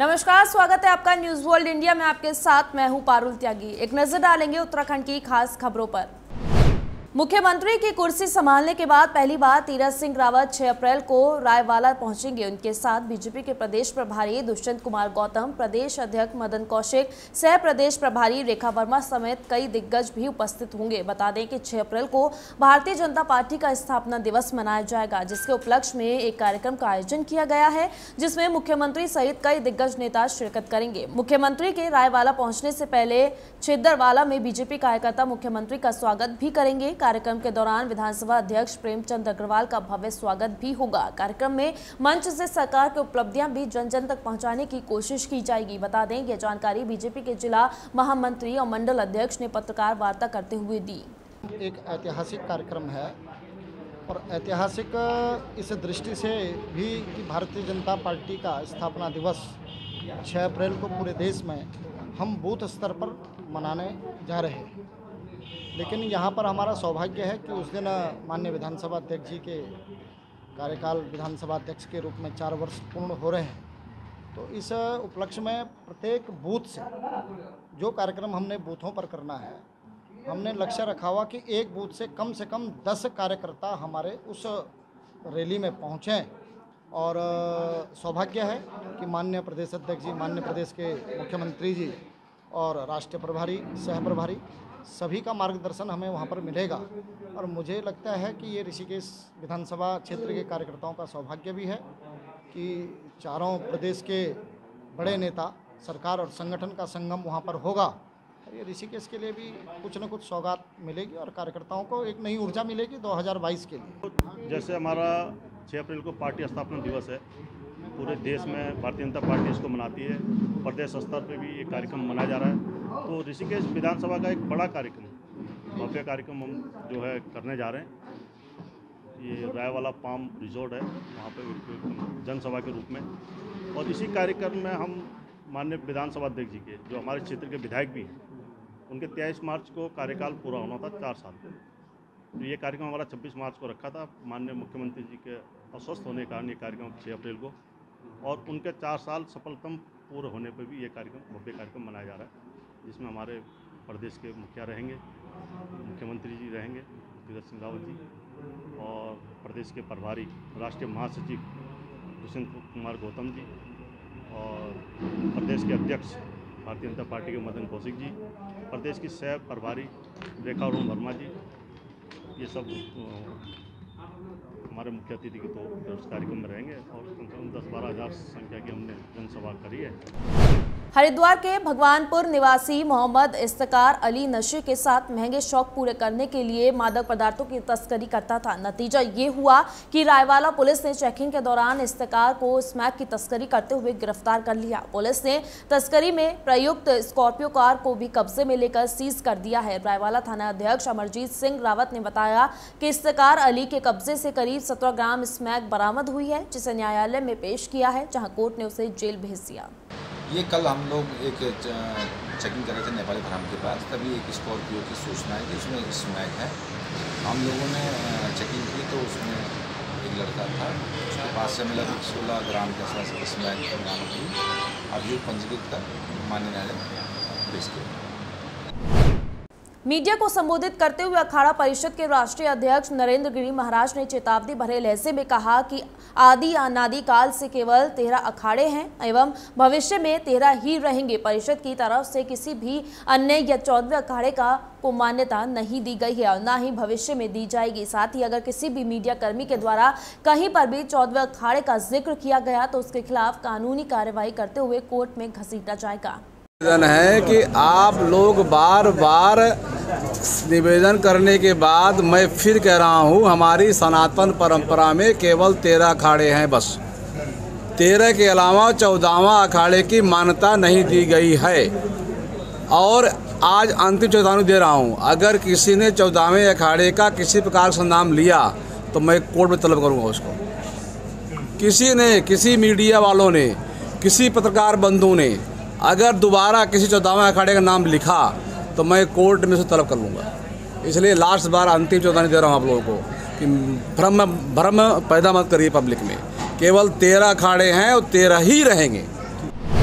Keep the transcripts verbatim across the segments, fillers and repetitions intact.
नमस्कार, स्वागत है आपका न्यूज वर्ल्ड इंडिया में। आपके साथ मैं हूं पारुल त्यागी। एक नजर डालेंगे उत्तराखंड की खास खबरों पर। मुख्यमंत्री की कुर्सी संभालने के बाद पहली बार तीरथ सिंह रावत छह अप्रैल को रायवाला पहुंचेंगे। उनके साथ बीजेपी के प्रदेश प्रभारी दुष्यंत कुमार गौतम, प्रदेश अध्यक्ष मदन कौशिक, सह प्रदेश प्रभारी रेखा वर्मा समेत कई दिग्गज भी उपस्थित होंगे। बता दें कि छह अप्रैल को भारतीय जनता पार्टी का स्थापना दिवस मनाया जाएगा, जिसके उपलक्ष्य में एक कार्यक्रम का आयोजन किया गया है, जिसमें मुख्यमंत्री सहित कई दिग्गज नेता शिरकत करेंगे। मुख्यमंत्री के रायवाला पहुंचने से पहले छिंदरवाला में बीजेपी कार्यकर्ता मुख्यमंत्री का स्वागत भी करेंगे। कार्यक्रम के दौरान विधानसभा अध्यक्ष प्रेमचंद अग्रवाल का भव्य स्वागत भी होगा। कार्यक्रम में मंच से सरकार की उपलब्धियां भी जन जन तक पहुंचाने की कोशिश की जाएगी। बता दें ये जानकारी बीजेपी के जिला महामंत्री और मंडल अध्यक्ष ने पत्रकार वार्ता करते हुए दी। एक ऐतिहासिक कार्यक्रम है और ऐतिहासिक इस दृष्टि से भी कि भारतीय जनता पार्टी का स्थापना दिवस छह अप्रैल को पूरे देश में हम बूथ स्तर पर मनाने जा रहे हैं। लेकिन यहाँ पर हमारा सौभाग्य है कि उस दिन माननीय विधानसभा अध्यक्ष जी के कार्यकाल विधानसभा अध्यक्ष के रूप में चार वर्ष पूर्ण हो रहे हैं। तो इस उपलक्ष्य में प्रत्येक बूथ से जो कार्यक्रम हमने बूथों पर करना है, हमने लक्ष्य रखा हुआ कि एक बूथ से कम से कम दस कार्यकर्ता हमारे उस रैली में पहुँचें। और सौभाग्य है कि माननीय प्रदेश अध्यक्ष जी, माननीय प्रदेश के मुख्यमंत्री जी और राष्ट्रीय प्रभारी, सह प्रभारी सभी का मार्गदर्शन हमें वहाँ पर मिलेगा। और मुझे लगता है कि ये ऋषिकेश विधानसभा क्षेत्र के कार्यकर्ताओं का सौभाग्य भी है कि चारों प्रदेश के बड़े नेता, सरकार और संगठन का संगम वहाँ पर होगा। और ये ऋषिकेश के लिए भी कुछ न कुछ सौगात मिलेगी और कार्यकर्ताओं को एक नई ऊर्जा मिलेगी दो हज़ार बाईस के लिए। जैसे हमारा छह अप्रैल को पार्टी स्थापना दिवस है, पूरे देश में भारतीय जनता पार्टी इसको मनाती है, प्रदेश स्तर पर भी ये कार्यक्रम मनाया जा रहा है। तो ऋषिकेश विधानसभा का एक बड़ा कार्यक्रम, भव्य कार्यक्रम हम जो है करने जा रहे हैं। ये रायवाला पाम रिजॉर्ट है, वहाँ पे जनसभा के रूप में। और इसी कार्यक्रम में हम माननीय विधानसभा अध्यक्ष जी के, जो हमारे क्षेत्र के विधायक भी हैं, उनके तेईस मार्च को कार्यकाल पूरा होना था, चार साल। तो ये कार्यक्रम हमारा छब्बीस मार्च को रखा था। माननीय मुख्यमंत्री जी के अस्वस्थ होने के कारण ये कार्यक्रम छह अप्रैल को, और उनके चार साल सफलतम पूरे होने पर भी ये कार्यक्रम भव्य कार्यक्रम मनाया जा रहा है, जिसमें हमारे प्रदेश के मुखिया रहेंगे, मुख्यमंत्री जी रहेंगे तीरथ सिंह रावत जी, और प्रदेश के प्रभारी राष्ट्रीय महासचिव दुष्यंत कुमार गौतम जी, और प्रदेश के अध्यक्ष भारतीय जनता पार्टी के मदन कौशिक जी, प्रदेश की सह प्रभारी रेखा वर्मा जी, ये सब हमारे मुख्य अतिथि के तो इस कार्यक्रम में रहेंगे। और कम से कम दस बारह हज़ार संख्या की हमने जनसभा करी है। हरिद्वार के भगवानपुर निवासी मोहम्मद इफ्तिकार अली नशे के साथ महंगे शौक पूरे करने के लिए मादक पदार्थों की तस्करी करता था। नतीजा ये हुआ कि रायवाला पुलिस ने चेकिंग के दौरान इफ्तिकार को स्मैक की तस्करी करते हुए गिरफ्तार कर लिया। पुलिस ने तस्करी में प्रयुक्त स्कॉर्पियो कार को भी कब्जे में लेकर सीज कर दिया है। रायवाला थाना अध्यक्ष अमरजीत सिंह रावत ने बताया कि इफ्तिकार अली के कब्जे से करीब सत्रह ग्राम स्मैक बरामद हुई है, जिसे न्यायालय में पेश किया है, जहाँ कोर्ट ने उसे जेल भेज दिया। ये कल हम लोग एक चेकिंग कर रहे थे नेपाली फार्म के पास, तभी एक स्कॉर्पियो की सूचना है कि उसमें स्मैक है। हम लोगों ने चेकिंग की तो उसमें एक लड़का था, उसके पास से मिला सोलह ग्राम के आसपास स्मैक बरामद हुई। अब ये पंजीकृत कर माननीय न्यायालय पेश किया। मीडिया को संबोधित करते हुए अखाड़ा परिषद के राष्ट्रीय अध्यक्ष नरेंद्र गिरी महाराज ने चेतावनी भरे लहजे में कहा कि आदि अनादि काल से केवल तेरह अखाड़े हैं एवं भविष्य में तेरह ही रहेंगे। परिषद की तरफ से किसी भी अन्य या चौदहवें अखाड़े का को मान्यता नहीं दी गई है और न ही भविष्य में दी जाएगी। साथ ही अगर किसी भी मीडिया कर्मी के द्वारा कहीं पर भी चौदहवें अखाड़े का जिक्र किया गया तो उसके खिलाफ कानूनी कार्रवाई करते हुए कोर्ट में घसीटा जाएगा। निवेदन है कि आप लोग बार बार निवेदन करने के बाद मैं फिर कह रहा हूँ, हमारी सनातन परंपरा में केवल तेरह अखाड़े हैं, बस तेरह के अलावा चौदहवां अखाड़े की मान्यता नहीं दी गई है। और आज अंतिम चेतावनी दे रहा हूँ, अगर किसी ने चौदहवें अखाड़े का किसी प्रकार से नाम लिया तो मैं कोर्ट में तलब करूँगा उसको। किसी ने, किसी मीडिया वालों ने, किसी पत्रकार बंधु ने अगर दोबारा किसी चौदहवें अखाड़े का नाम लिखा तो मैं कोर्ट में से तलब कर लूँगा। इसलिए लास्ट बार अंतिम चेतावनी दे रहा हूँ आप लोगों को कि भ्रम भ्रम पैदा मत करिए पब्लिक में। केवल तेरह अखाड़े हैं और तेरह ही रहेंगे।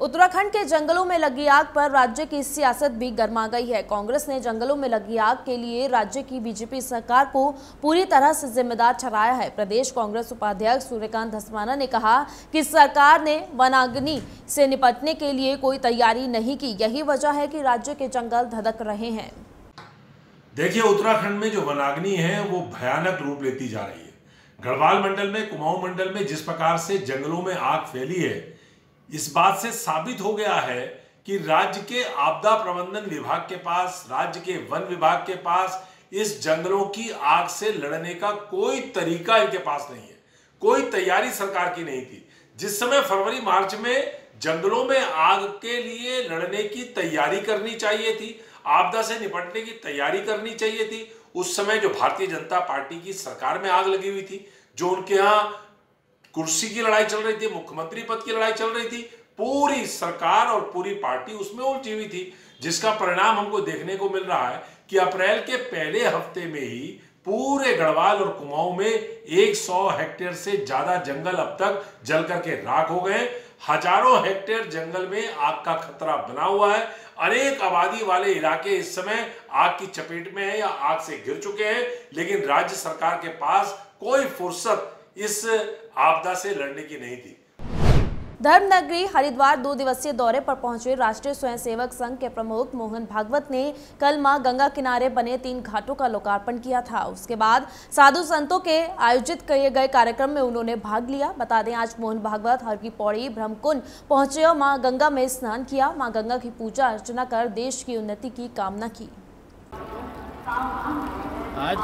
उत्तराखंड के जंगलों में लगी आग पर राज्य की सियासत भी गर्मा गई है। कांग्रेस ने जंगलों में लगी आग के लिए राज्य की बीजेपी सरकार को पूरी तरह से जिम्मेदार ठहराया है। प्रदेश कांग्रेस उपाध्यक्ष सूर्यकांत धस्माना ने कहा कि सरकार ने वनाग्नि से निपटने के लिए कोई तैयारी नहीं की, यही वजह है कि राज्य के जंगल धधक रहे हैं। देखिए, उत्तराखंड में जो वनाग्नि है वो भयानक रूप लेती जा रही है। गढ़वाल मंडल में, कुमाऊं मंडल में जिस प्रकार से जंगलों में आग फैली है, इस बात से साबित हो गया है कि राज्य के आपदा प्रबंधन विभाग के पास, राज्य के वन विभाग के पास इस जंगलों की आग से लड़ने का कोई तरीका इनके पास नहीं है। कोई तैयारी सरकार की नहीं थी। जिस समय फरवरी मार्च में जंगलों में आग के लिए लड़ने की तैयारी करनी चाहिए थी, आपदा से निपटने की तैयारी करनी चाहिए थी, उस समय जो भारतीय जनता पार्टी की सरकार में आग लगी हुई थी, जो उनके यहाँ कुर्सी की लड़ाई चल रही थी, मुख्यमंत्री पद की लड़ाई चल रही थी, पूरी सरकार और पूरी पार्टी उसमें उलझी हुई थी, जिसका परिणाम हमको देखने को मिल रहा है कि अप्रैल के पहले हफ्ते में ही पूरे गढ़वाल और कुमाऊं में सौ हेक्टेयर से ज्यादा जंगल अब तक जल करके राख हो गए। हजारों हेक्टेयर जंगल में आग का खतरा बना हुआ है। अनेक आबादी वाले इलाके इस समय आग की चपेट में है या आग से घिर चुके हैं, लेकिन राज्य सरकार के पास कोई फुर्सत इस आपदा से लड़ने की नहीं थी। धर्मनगरी हरिद्वार दो दिवसीय दौरे पर पहुंचे राष्ट्रीय स्वयंसेवक संघ के प्रमुख मोहन भागवत ने कल मां गंगा किनारे बने तीन घाटों का लोकार्पण किया था। उसके बाद साधु संतों के आयोजित किए गए कार्यक्रम में उन्होंने भाग लिया। बता दें, आज मोहन भागवत हर की पौड़ी ब्रह्मकुंड पहुंचे और मां गंगा में स्नान किया। मां गंगा की पूजा अर्चना कर देश की उन्नति की कामना की। आज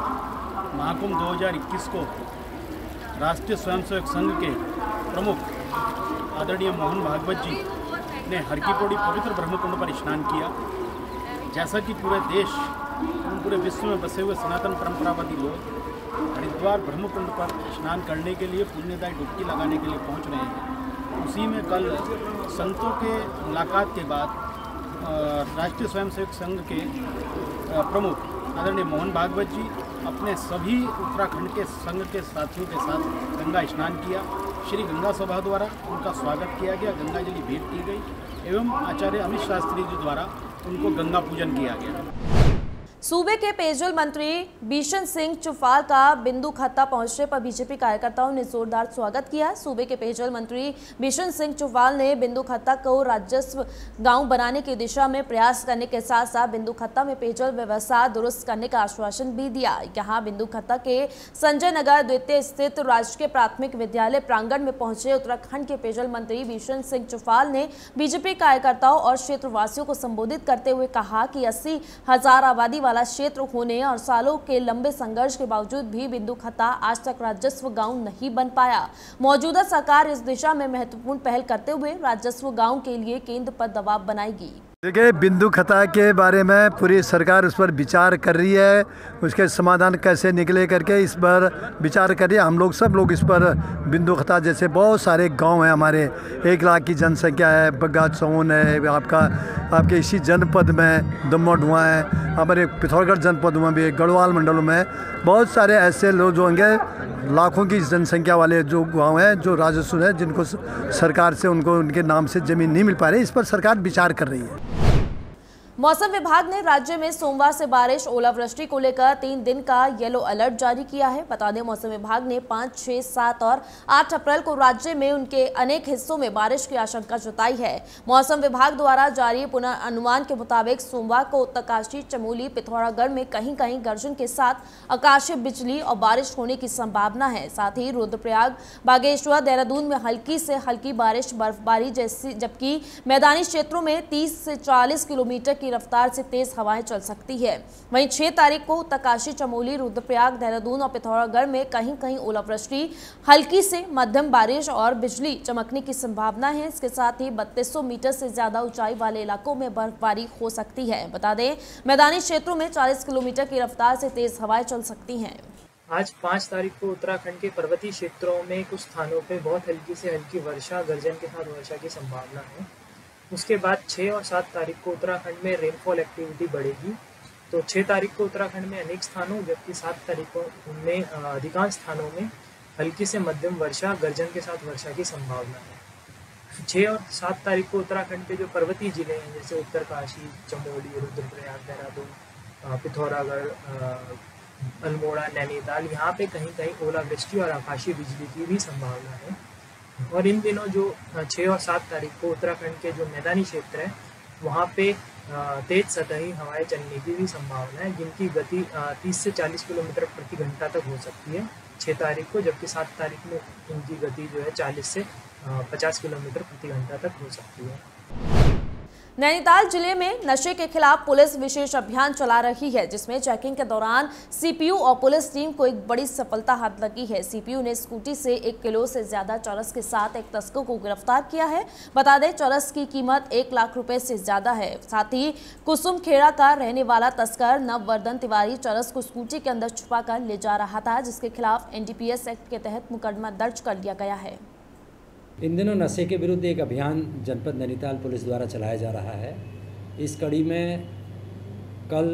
महाकुंभ दो हजार इक्कीस को राष्ट्रीय स्वयंसेवक संघ के प्रमुख आदरणीय मोहन भागवत जी ने हर की पौड़ी पवित्र ब्रह्मकुंड पर स्नान किया। जैसा कि पूरे देश एवं पूरे विश्व में बसे हुए सनातन परंपरावादी लोग हरिद्वार ब्रह्मकुंड पर स्नान करने के लिए पुण्यदायी डुबकी लगाने के लिए पहुंच रहे हैं, उसी में कल संतों के मुलाकात के बाद राष्ट्रीय स्वयंसेवक संघ के प्रमुख आदरणीय मोहन भागवत जी अपने सभी उत्तराखंड के संघ के साथियों के साथ गंगा स्नान किया। श्री गंगा सभा द्वारा उनका स्वागत किया गया, गंगा जली भेंट की गई एवं आचार्य अमित शास्त्री जी द्वारा उनको गंगा पूजन किया गया। सूबे के पेयजल मंत्री बिशन सिंह चुफाल का बिंदु खत्ता पहुंचने पर बीजेपी कार्यकर्ताओं ने जोरदार स्वागत किया। सूबे के पेयजल मंत्री बिशन सिंह चुफाल ने बिंदु खत्ता को राजस्व गांव बनाने की दिशा में प्रयास करने के साथ साथ बिंदु खत्ता में पेयजल व्यवस्था दुरुस्त करने का आश्वासन भी दिया। यहां बिंदु खत्ता के संजय नगर द्वितीय स्थित राजकीय प्राथमिक विद्यालय प्रांगण में पहुंचे उत्तराखंड के पेयजल मंत्री बिशन सिंह चुफाल ने बीजेपी कार्यकर्ताओं और क्षेत्रवासियों को संबोधित करते हुए कहा कि अस्सी हजार आबादी वाला क्षेत्र होने और सालों के लंबे संघर्ष के बावजूद भी बिंदु खत्ता आज तक राजस्व गांव नहीं बन पाया। मौजूदा सरकार इस दिशा में महत्वपूर्ण पहल करते हुए राजस्व गांव के लिए केंद्र पर दबाव बनाएगी। देखिए, बिंदु खत्ता के बारे में पूरी सरकार उस पर विचार कर रही है, उसके समाधान कैसे निकले करके इस पर विचार कर रही है। हम लोग सब लोग इस पर बिंदु खत्ता जैसे बहुत सारे गांव हैं, हमारे एक लाख की जनसंख्या है, बग्गा चौन है, आपका आपके इसी जनपद में दमोह धुआं है, हमारे पिथौरागढ़ जनपद में भी, गढ़वाल मंडलों में बहुत सारे ऐसे लोग जो होंगे, लाखों की जनसंख्या वाले जो गाँव हैं, जो राजस्व है, जिनको सरकार से उनको उनके नाम से ज़मीन नहीं मिल पा रही। इस पर सरकार विचार कर रही है। मौसम विभाग ने राज्य में सोमवार से बारिश ओलावृष्टि को लेकर तीन दिन का येलो अलर्ट जारी किया है। बता दें, मौसम विभाग ने पाँच, छह, सात और आठ अप्रैल को राज्य में उनके अनेक हिस्सों में बारिश की आशंका जताई है। मौसम विभाग द्वारा जारी पुनर्नुमान के मुताबिक सोमवार को उत्तरकाशी, चमोली, पिथौरागढ़ में कहीं कहीं गर्जन के साथ आकाशीय बिजली और बारिश होने की संभावना है। साथ ही रुद्रप्रयाग, बागेश्वर, देहरादून में हल्की से हल्की बारिश, बर्फबारी जैसी, जबकि मैदानी क्षेत्रों में तीस से चालीस किलोमीटर की रफ्तार से तेज हवाएं चल सकती है। वहीं छह तारीख को उत्तरकाशी, चमोली, रुद्रप्रयाग, देहरादून और पिथौरागढ़ में कहीं कहीं ओलावृष्टि, हल्की से मध्यम बारिश और बिजली चमकने की संभावना है। इसके साथ ही बत्तीस सौ मीटर से ज्यादा ऊंचाई वाले इलाकों में बर्फबारी हो सकती है। बता दें, मैदानी क्षेत्रों में चालीस किलोमीटर की रफ्तार से तेज हवाएं चल सकती हैं। आज पाँच तारीख को उत्तराखंड के पर्वतीय क्षेत्रों में कुछ स्थानों पर बहुत हल्की से हल्की वर्षा, गर्जन के साथ वर्षा की संभावना है। उसके बाद छः और सात तारीख को उत्तराखंड में रेनफॉल एक्टिविटी बढ़ेगी। तो छः तारीख को उत्तराखंड में अनेक स्थानों, जबकि सात तारीख में अधिकांश स्थानों में हल्की से मध्यम वर्षा, गर्जन के साथ वर्षा की संभावना है। छः और सात तारीख को उत्तराखंड के जो पर्वतीय जिले हैं जैसे उत्तरकाशी, चमोली, रुद्रप्रयाग, देहरादून, पिथौरागढ़, अल्मोड़ा, नैनीताल, यहाँ पे कहीं कहीं ओलावृष्टि और आकाशीय बिजली की भी संभावना है। और इन दिनों जो छः और सात तारीख को उत्तराखंड के जो मैदानी क्षेत्र है वहाँ पे तेज सतही हवाएं चलने की भी संभावना है, जिनकी गति तीस से चालीस किलोमीटर प्रति घंटा तक हो सकती है छः तारीख को, जबकि सात तारीख में इनकी गति जो है चालीस से पचास किलोमीटर प्रति घंटा तक हो सकती है। नैनीताल जिले में नशे के खिलाफ पुलिस विशेष अभियान चला रही है, जिसमें चेकिंग के दौरान सीपीयू और पुलिस टीम को एक बड़ी सफलता हाथ लगी है। सीपीयू ने स्कूटी से एक किलो से ज्यादा चरस के साथ एक तस्कर को गिरफ्तार किया है। बता दें, चरस की कीमत एक लाख रुपए से ज्यादा है। साथ ही कुसुम खेड़ा का रहने वाला तस्कर नववर्धन तिवारी चरस को स्कूटी के अंदर छुपा कर ले जा रहा था, जिसके खिलाफ एनडीपीएस एक्ट के तहत मुकदमा दर्ज कर लिया गया है। इन दिनों नशे के विरुद्ध एक अभियान जनपद नैनीताल पुलिस द्वारा चलाया जा रहा है। इस कड़ी में कल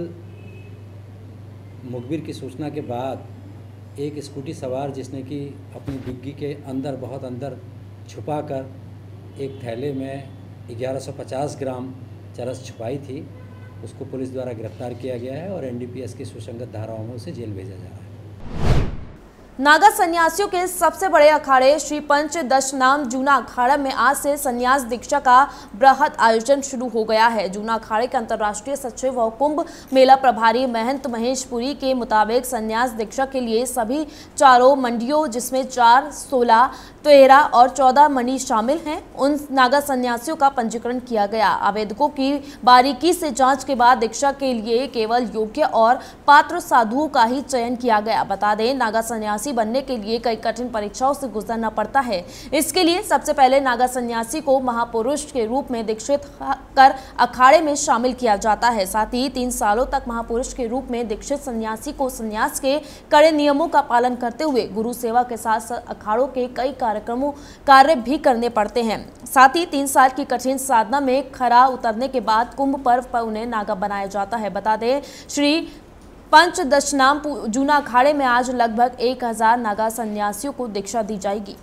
मुखबिर की सूचना के बाद एक स्कूटी सवार जिसने कि अपनी डिग्गी के अंदर बहुत अंदर छुपाकर एक थैले में ग्यारह सौ पचास ग्राम चरस छुपाई थी, उसको पुलिस द्वारा गिरफ्तार किया गया है और एनडीपीएस की सुसंगत धाराओं में उसे जेल भेजा जा रहा है। नागा सन्यासियों के सबसे बड़े अखाड़े श्री पंच दशनाम जूना अखाड़ा में आज से सन्यास दीक्षा का बृहद आयोजन शुरू हो गया है। जूना अखाड़े के अंतर्राष्ट्रीय सचिव और कुंभ मेला प्रभारी महंत महेश पुरी के मुताबिक सन्यास दीक्षा के लिए सभी चारों मंडियों, जिसमें चार, सोलह, तेरह और चौदह मंडी शामिल हैं, उन नागा सन्यासियों का पंजीकरण किया गया। आवेदकों की बारीकी से जांच के बाद दीक्षा के लिए केवल योग्य और पात्र साधुओं का ही चयन किया गया। बता दें, नागा सन्यासी बनने के लिए कई कठिन परीक्षाओं से गुजरना पड़ता है। इसके लिए सबसे पहले नागा सन्यासी को महापुरुष के रूप में दीक्षित कर अखाड़े में शामिल किया जाता है। साथ ही तीन सालों तक महापुरुष के रूप में दीक्षित सन्यासी को सन्यास के कड़े नियमों का पालन करते हुए गुरु सेवा के साथ साथ अखाड़ों के कई कार्यक्रमों कार्य भी करने पड़ते हैं। साथ ही तीन साल की कठिन साधना में खरा उतरने के बाद कुंभ पर्व पर उन्हें नागा बनाया जाता है। बता दें, श्री पंच दशनाम जूना अखाड़े में आज लगभग एक हजार नागा सन्यासियों को दीक्षा दी जाएगी।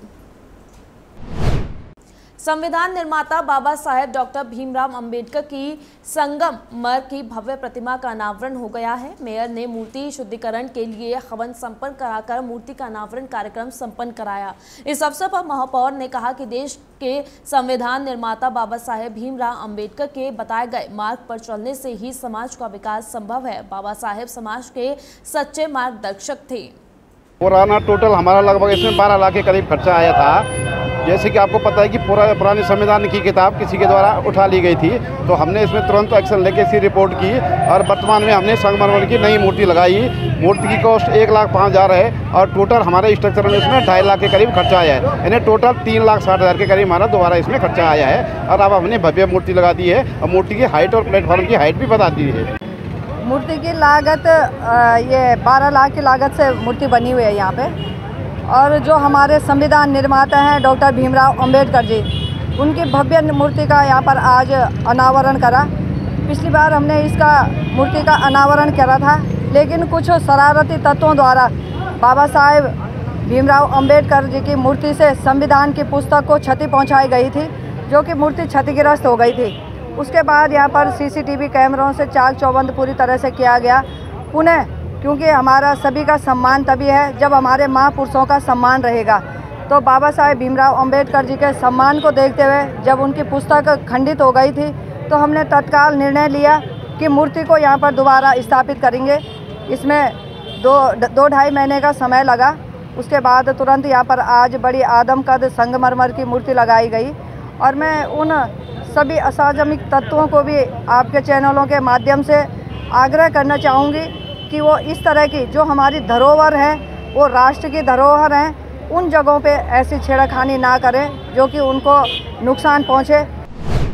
संविधान निर्माता बाबा साहेब डॉक्टर भीमराव अंबेडकर की संगमरमर की भव्य प्रतिमा का अनावरण हो गया है। मेयर ने मूर्ति शुद्धिकरण के लिए हवन संपन्न कराकर मूर्ति का अनावरण कार्यक्रम संपन्न कराया। इस अवसर पर महापौर ने कहा कि देश के संविधान निर्माता बाबा साहेब भीमराव अंबेडकर के बताए गए मार्ग पर चलने से ही समाज का विकास संभव है। बाबा साहेब समाज के सच्चे मार्गदर्शक थे। पुराना टोटल हमारा लगभग इसमें बारह लाख के करीब खर्चा आया था। जैसे कि आपको पता है कि पूरा पुराने संविधान की किताब किसी के द्वारा उठा ली गई थी, तो हमने इसमें तुरंत एक्शन लेके इसकी रिपोर्ट की और वर्तमान में हमने संगमरमर की नई मूर्ति लगाई। मूर्ति की कॉस्ट एक लाख पाँच हज़ार है और टोटल हमारे स्ट्रक्चर में इसमें ढाई लाख के करीब खर्चा आया है। यानी टोटल तीन लाख साठ हज़ार के करीब हमारा दोबारा इसमें खर्चा आया है। और अब हमने भव्य मूर्ति लगा दी है और मूर्ति की हाइट और प्लेटफॉर्म की हाइट भी बता दी है। मूर्ति की लागत ये बारह लाख की लागत से मूर्ति बनी हुई है यहाँ पे। और जो हमारे संविधान निर्माता हैं डॉक्टर भीमराव अंबेडकर जी, उनकी भव्य मूर्ति का यहाँ पर आज अनावरण करा। पिछली बार हमने इसका मूर्ति का अनावरण करा था, लेकिन कुछ शरारती तत्वों द्वारा बाबा साहेब भीमराव अंबेडकर जी की मूर्ति से संविधान की पुस्तक को क्षति पहुँचाई गई थी, जो कि मूर्ति क्षतिग्रस्त हो गई थी। उसके बाद यहाँ पर सीसीटीवी कैमरों से चाक चौबंद पूरी तरह से किया गया। पुनः क्योंकि हमारा सभी का सम्मान तभी है जब हमारे महापुरुषों का सम्मान रहेगा, तो बाबा साहेब भीमराव अंबेडकर जी के सम्मान को देखते हुए जब उनकी पुस्तक खंडित हो गई थी, तो हमने तत्काल निर्णय लिया कि मूर्ति को यहाँ पर दोबारा स्थापित करेंगे। इसमें दो दो ढाई महीने का समय लगा। उसके बाद तुरंत यहाँ पर आज बड़ी आदमकद संगमरमर की मूर्ति लगाई गई। और मैं उन सभी असामाजिक तत्वों को भी आपके चैनलों के माध्यम से आग्रह करना चाहूँगी कि वो इस तरह की जो हमारी धरोहर है, वो राष्ट्र की धरोहर हैं, उन जगहों पे ऐसी छेड़खानी ना करें जो कि उनको नुकसान पहुँचे।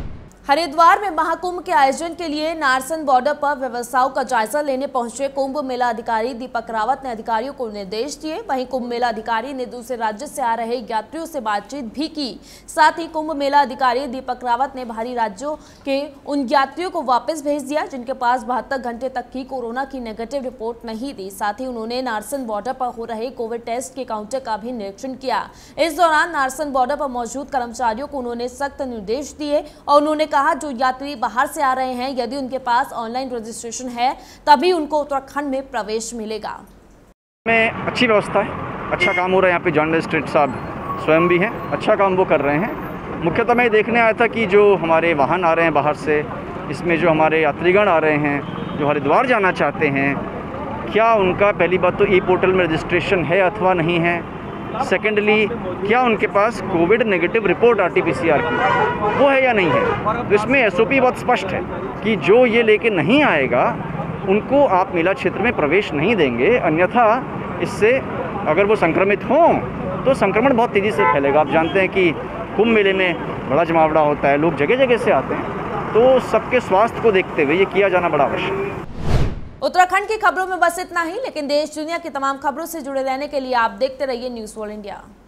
हरिद्वार में महाकुंभ के आयोजन के लिए नारसन बॉर्डर पर व्यवस्थाओं का जायजा लेने पहुंचे कुंभ मेला अधिकारी दीपक रावत ने अधिकारियों को निर्देश दिए। वहीं कुंभ मेला अधिकारी ने दूसरे राज्य से आ रहे यात्रियों से बातचीत भी की। साथ ही कुंभ मेला अधिकारी दीपक रावत ने बाहरी राज्यों के उन यात्रियों को वापस भेज दिया जिनके पास बहत्तर घंटे तक की कोरोना की नेगेटिव रिपोर्ट नहीं दी। साथ ही उन्होंने नारसन बॉर्डर पर हो रहे कोविड टेस्ट के काउंटर का भी निरीक्षण किया। इस दौरान नारसन बॉर्डर पर मौजूद कर्मचारियों को उन्होंने सख्त निर्देश दिए और उन्होंने कहा जो यात्री बाहर से आ रहे हैं यदि उनके पास ऑनलाइन रजिस्ट्रेशन है तभी उनको उत्तराखंड में प्रवेश मिलेगा। में अच्छी व्यवस्था है, अच्छा काम हो रहा है। यहाँ पे जॉन मजिस्ट्रेट साहब स्वयं भी हैं, अच्छा काम वो कर रहे हैं। मुख्यतः मैं देखने आया था कि जो हमारे वाहन आ रहे हैं बाहर से, इसमें जो हमारे यात्रीगण आ रहे हैं जो हरिद्वार जाना चाहते हैं, क्या उनका पहली बात तो ई पोर्टल में रजिस्ट्रेशन है अथवा नहीं है। सेकेंडली, क्या उनके पास COVID negative report R T P C R की वो है या नहीं है। तो इसमें एस ओ पी बहुत स्पष्ट है कि जो ये लेके नहीं आएगा उनको आप मेला क्षेत्र में प्रवेश नहीं देंगे, अन्यथा इससे अगर वो संक्रमित हों तो संक्रमण बहुत तेज़ी से फैलेगा। आप जानते हैं कि कुंभ मेले में बड़ा जमावड़ा होता है, लोग जगह जगह से आते हैं, तो सबके स्वास्थ्य को देखते हुए ये किया जाना बड़ा आवश्यक है। उत्तराखंड की खबरों में बस इतना ही, लेकिन देश दुनिया की तमाम खबरों से जुड़े रहने के लिए आप देखते रहिए न्यूज़ वर्ल्ड इंडिया।